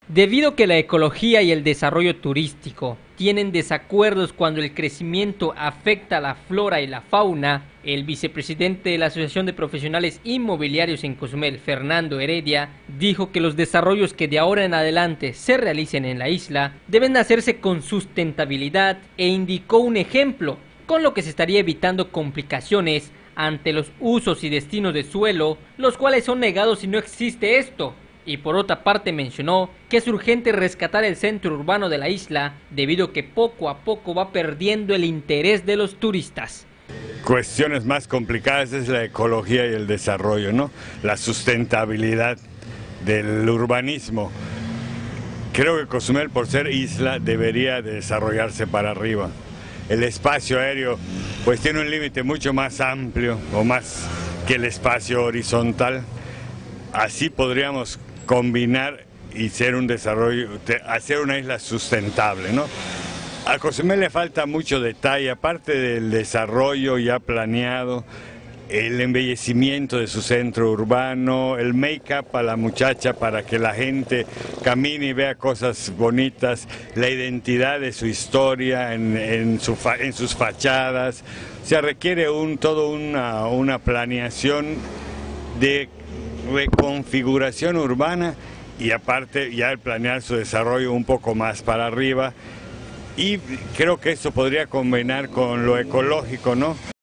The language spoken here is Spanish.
Debido a que la ecología y el desarrollo turístico tienen desacuerdos cuando el crecimiento afecta a la flora y la fauna, el vicepresidente de la Asociación de Profesionales Inmobiliarios en Cozumel, Fernando Heredia, dijo que los desarrollos que de ahora en adelante se realicen en la isla deben hacerse con sustentabilidad e indicó un ejemplo, con lo que se estaría evitando complicaciones ante los usos y destinos de suelo, los cuales son negados si no existe esto. Y por otra parte mencionó que es urgente rescatar el centro urbano de la isla debido a que poco a poco va perdiendo el interés de los turistas. Cuestiones más complicadas es la ecología y el desarrollo, ¿no? La sustentabilidad del urbanismo. Creo que Cozumel, por ser isla, debería de desarrollarse para arriba. El espacio aéreo pues tiene un límite mucho más amplio o más que el espacio horizontal. Así podríamos combinar y ser un desarrollo, hacer una isla sustentable, ¿no? A Cozumel le falta mucho detalle, aparte del desarrollo ya planeado, el embellecimiento de su centro urbano, el make-up a la muchacha para que la gente camine y vea cosas bonitas, la identidad de su historia en sus fachadas. O sea, requiere toda una planeación de reconfiguración urbana y aparte ya el planear su desarrollo un poco más para arriba, y creo que eso podría combinar con lo ecológico, ¿no?